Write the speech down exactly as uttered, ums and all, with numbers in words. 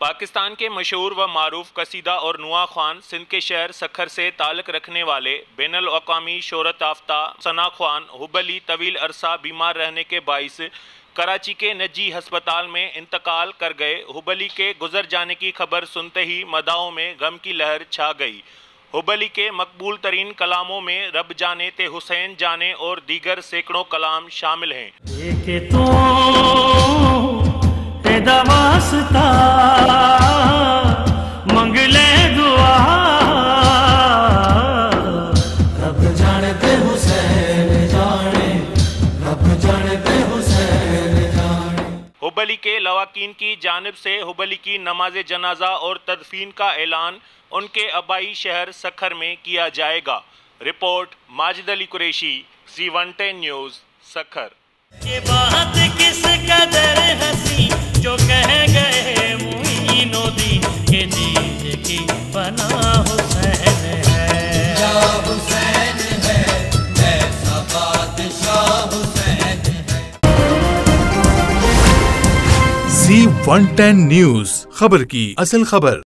पाकिस्तान के मशहूर व मारूफ कसीदा और नुआ खान सिंध के शहर सखर से ताल्लुक़ रखने वाले बैनुल अक़वामी शोहरत याफ्ता सना खान हुबली तवील अरसा बीमार रहने के बाइस कराची के निजी हस्पताल में इंतकाल कर गए। हुबली के गुजर जाने की खबर सुनते ही मदाओं में गम की लहर छा गई। हुबली के मकबूल तरीन कलामों में रब जाने ते हुसैन जाने और दीगर सैकड़ों कलाम शामिल हैं। मंगले दुआ रब जानते हुसैन जाने, रब जानते हुसैन जाने। हुबली के लवाकीन की जानिब से हुबली की नमाज जनाजा और तदफीन का ऐलान उनके आबाई शहर सखर में किया जाएगा। Report Majid Ali Qureshi, C one ten news, Sukkur. ये बात किस कदर हंसी जो कह गए मुईनुद्दीन के दीन की बना हुसैन है, या हुसैन है, ऐसा बादशाह हुसैन है। सी वन टेन न्यूज़, खबर की असल खबर।